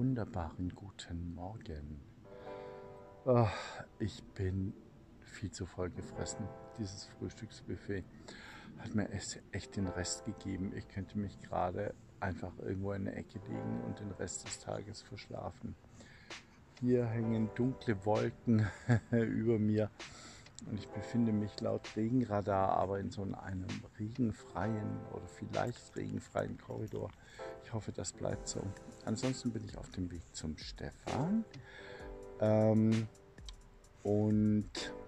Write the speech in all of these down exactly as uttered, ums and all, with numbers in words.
wunderbaren guten Morgen. Oh, ich bin viel zu voll gefressen. Dieses Frühstücksbuffet hat mir echt den Rest gegeben. Ich könnte mich gerade einfach irgendwo in der Ecke legen und den Rest des Tages verschlafen. Hier hängen dunkle Wolken über mir und ich befinde mich laut Regenradar aber in so einem regenfreien oder vielleicht regenfreien Korridor. Ich hoffe, das bleibt so. Ansonsten bin ich auf dem Weg zum Stefan. Ähm, und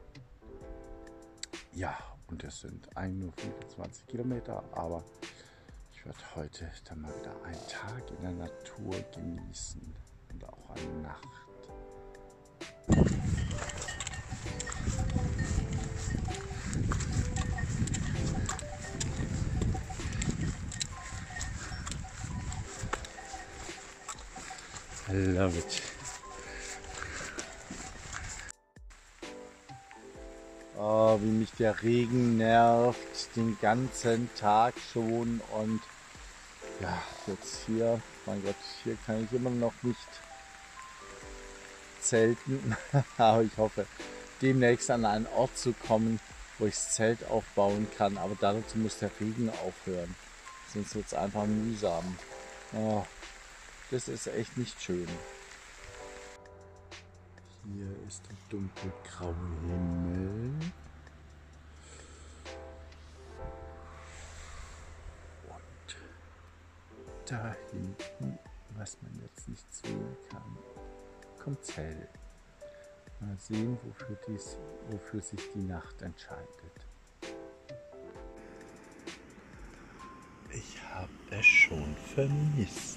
ja, und es sind eigentlich nur fünfundzwanzig Kilometer, aber ich werde heute dann mal wieder einen Tag in der Natur genießen und auch eine Nacht. I love it. Oh, wie mich der Regen nervt, den ganzen Tag schon. Und ja, jetzt hier, mein Gott, hier kann ich immer noch nicht zelten. Aber ich hoffe, demnächst an einen Ort zu kommen, wo ich das Zelt aufbauen kann. Aber dazu muss der Regen aufhören. Sonst wird es einfach mühsam. Oh, das ist echt nicht schön. Hier ist der dunkelgraue Himmel. Und da hinten, was man jetzt nicht sehen kann, kommt Zell. Mal sehen, wofür, dies, wofür sich die Nacht entscheidet. Ich habe es schon vermisst.